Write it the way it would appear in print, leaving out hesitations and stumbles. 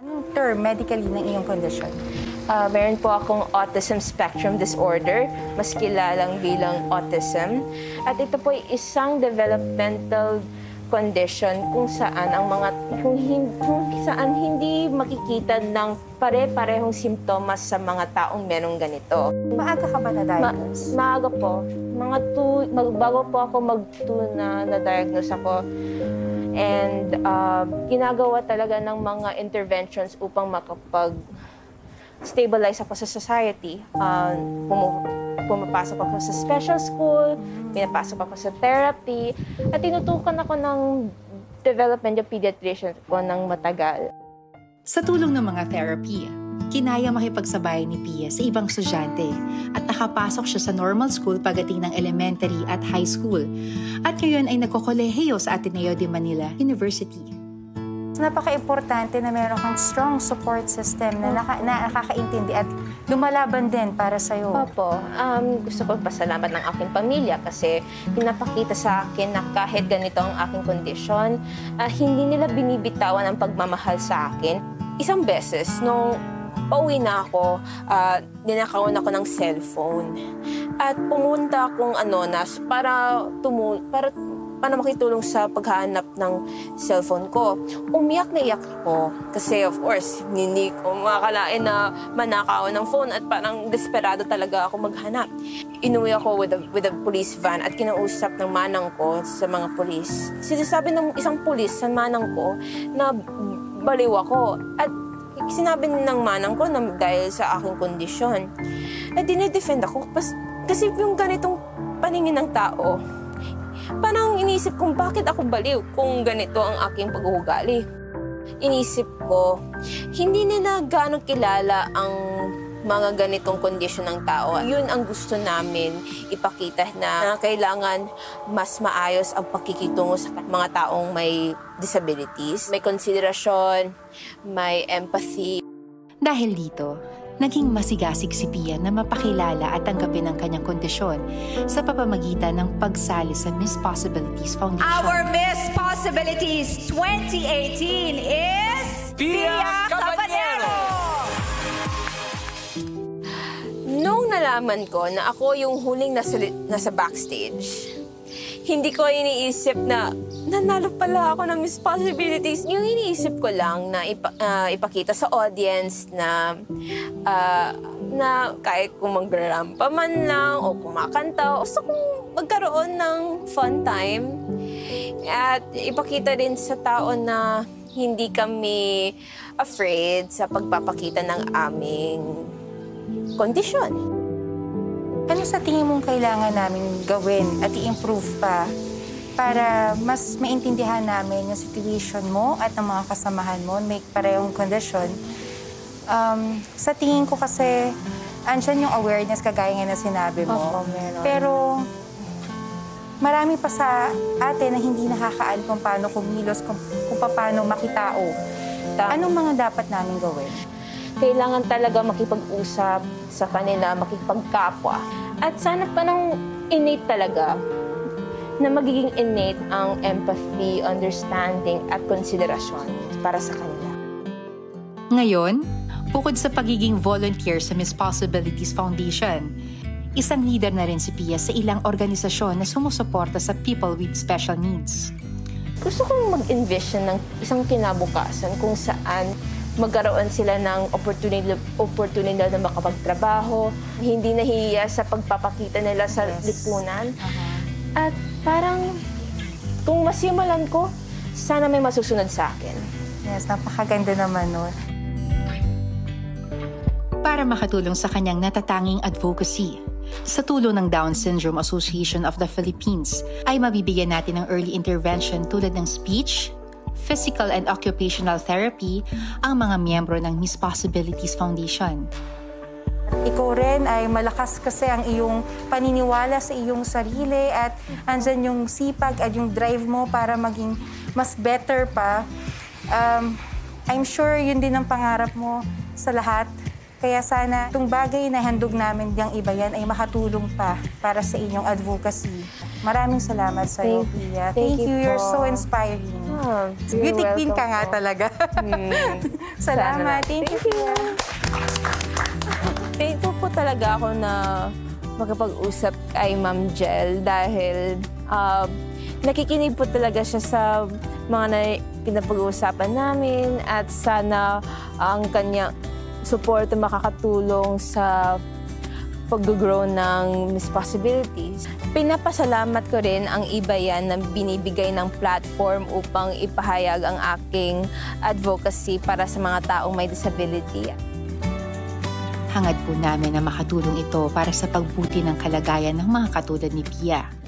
Term medically ng iyong kondisyon? Meron po akong autism spectrum disorder, mas kilalang bilang autism. At ito po ay isang developmental condition kung saan hindi makikita ng pare-parehong simptomas sa mga taong merong ganito. Maaga ka ba na-diagnose? Maaga po. Bago po ako na-diagnose ako. And ginagawa talaga ng mga interventions upang stabilize ako sa society. Pumapasok ako sa special school, pinapasok ako sa therapy, at tinutukan ako ng development ng pediatrician ko ng matagal. Sa tulong ng mga therapy, kinaya makipagsabay ni Pia sa ibang estudyante at nakapasok siya sa normal school pagdating ng elementary at high school. At ngayon ay nagkokolehiyo sa Ateneo de Manila University. Napaka-importante na meron kang strong support system na nakakaintindi at lumalaban din para sa'yo. Opo. Gusto ko pasalamat ng aking pamilya kasi pinapakita sa akin na kahit ganito ang aking kondisyon, hindi nila binibitawan ang pagmamahal sa akin. Isang beses, nung pauwi na ako, ninakawan ako ng cellphone. At pumunta akong para makitulong sa paghahanap ng cellphone ko. Umiyak na iyak ako kasi of course, hindi ko makakalain na manakawan ng phone at parang desperado talaga ako maghanap. Inuwi ako with a police van at kinausap ng manang ko sa mga police. Sinasabi ng isang police sa manang ko na baliw ako at sinabi ng manang ko na dahil sa aking kondisyon. At dinidefend ako kasi yung ganitong paningin ng tao, parang inisip kong bakit ako baliw kung ganito ang aking pag-uugali. Inisip ko, hindi nila gaano kilala ang mga ganitong kondisyon ng tao. Yun ang gusto namin ipakita na kailangan mas maayos ang pakikitungo sa mga taong may disabilities. May konsiderasyon, may empathy. Dahil dito, naging masigasig si Pia na mapakilala at tanggapin ang kanyang kondisyon sa pamamagitan ng pagsali sa Miss Possibilities Foundation. Our Miss Possibilities 2018 is Pia Cabañero! Nung nalaman ko na ako yung huling nasa backstage, hindi ko iniisip na nanalo pala ako ng Miss Possibilities. Yung iniisip ko lang na ipakita sa audience na kahit kung magrampa man lang o kumakanta, gusto kong magkaroon ng fun time. At ipakita din sa tao na hindi kami afraid sa pagpapakita ng aming kondisyon. Ano sa tingin mong kailangan namin gawin at i-improve pa para mas maintindihan namin yung situation mo at ng mga kasamahan mo, may parehong kondisyon? Sa tingin ko kasi, andyan yung awareness, kagaya nga na sinabi mo. Opo, meron. Pero marami pa sa atin na hindi nakakaal kung paano kumilos, kung paano makitao. Anong mga dapat namin gawin? Kailangan talaga makipag-usap sa kanila, makipagkapwa. At sana pa nang innate talaga, na magiging innate ang empathy, understanding at konsiderasyon para sa kanila. Ngayon, bukod sa pagiging volunteer sa Miss Possibilities Foundation, isang leader na rin si Pia sa ilang organisasyon na sumusuporta sa people with special needs. Gusto kong mag-envision ng isang kinabukasan kung saan magkaroon sila ng oportunidad na makapagtrabaho, hindi nahihiya sa pagpapakita nila sa lipunan. At parang, kung masimulan ko, sana may masusunod sa akin. Yes, napakaganda naman nun. Para makatulong sa kanyang natatanging advocacy, sa tulong ng Down Syndrome Association of the Philippines, ay mabibigyan natin ng early intervention tulad ng speech, physical and occupational therapy ang mga miyembro ng Miss Possibilities Foundation. Ikaw rin ay malakas kasi ang iyong paniniwala sa iyong sarili at andyan yung sipag at yung drive mo para maging mas better pa. I'm sure yun din ang pangarap mo sa lahat Kaya sana itong bagay na handog namin diyang Iba Yan ay makatulong pa para sa inyong advocacy. Maraming salamat sa iyo, Pia. Thank you. You're so inspiring. Beauty queen ka nga talaga. Salamat. Thank you, Pia. Thankful po talaga ako na makapag-usap kay Ma'am Jel dahil nakikinig po talaga siya sa mga pinapag-uusapan namin at sana ang kanyang support makakatulong sa pag-grow ng Miss Possibilities. Pinapasalamat ko rin ang Iba Yan na binibigay ng platform upang ipahayag ang aking advocacy para sa mga taong may disability. Hangad po namin na makatulong ito para sa pagbuti ng kalagayan ng mga katulad ni Pia.